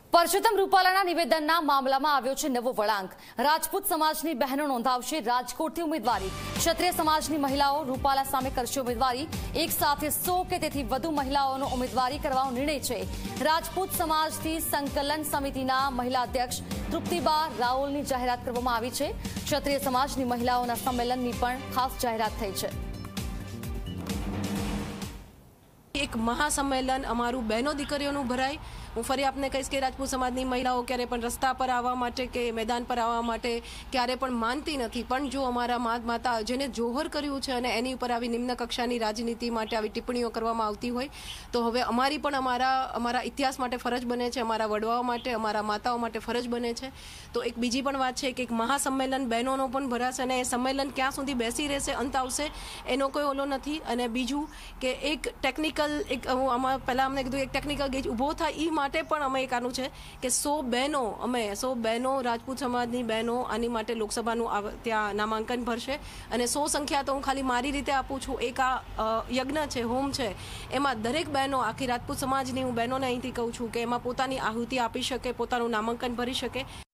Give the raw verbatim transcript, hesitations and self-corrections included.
પરસોત્તમ રૂપાલાના નિવેદનના મામલામાં આવ્યો છે નવો વળાંક। રાજપૂત સમાજની બહેનો નોંધાવશે રાજકોટથી ઉમેદવારી। ક્ષત્રિય સમાજની મહિલાઓ રૂપાલા સામે કરશે ઉમેદવારી। એક સાથે સો કે તેથી વધુ મહિલાઓનો ઉમેદવારી કરવાનો નિર્ણય છે। રાજપૂત સમાજથી સંકલન સમિતિના મહિલા અધ્યક્ષ તૃપ્તિબા રાઓલની જાહેરાત કરવામાં આવી છે। ક્ષત્રિય સમાજની મહિલાઓના સંમેલનની પણ ખાસ જાહેરાત થઈ છે। एक महासम्मेलन अमारू बहनों दीकरीओनुं भराय। हूँ फरी आपने कहीश कि राजपूत समाजनी महिलाओं क्यारे पण रस्ता पर आवा माटे के मैदान पर आवा माटे क्यारे पण मानती नथी, पण जो अमारा मात माता जेने जोहर कर्युं छे अने एनी उपर आवी निम्न कक्षानी राजनीति माटे आवी टिप्पणीओ करवामां आवती होय तो हवे अमारी पण अमारा अमारा इतिहास माटे फरज बने छे, अमारा वडवाओ माटे अमारा माताओ माटे फरज बने छे। तो एक बीजी पण वात छे कि एक महासम्मेलन बहनोनो पण भराशे अने ए सम्मेलन क्यां सुधी बेसी रहेशे अंत आवशे एनो कोई ओलो नथी। अने बीजुं के एक टेक्निकल एक आमां पहला अमने कीधुं एक टेक्निकल गेज ऊभो थाय ई माटे पण अमे एक आनुं छे कि सौ बहनों अमे सौ बहनों राजपूत समाजनी बहनों आनी माटे लोकसभानुं त्यां नामांकन भरशे अने सौ संख्या तो हूँ खाली मारी रीते आपूं छुं। एक आ यज्ञ छे, होम छे, एमां दरेक बहनों आखी राजपूत समाजनी हूँ बहनोने अहींथी कहूं छुं कि एमां पोतानी आहुति आपी शके, पोतानुं नामांकन भरी शके।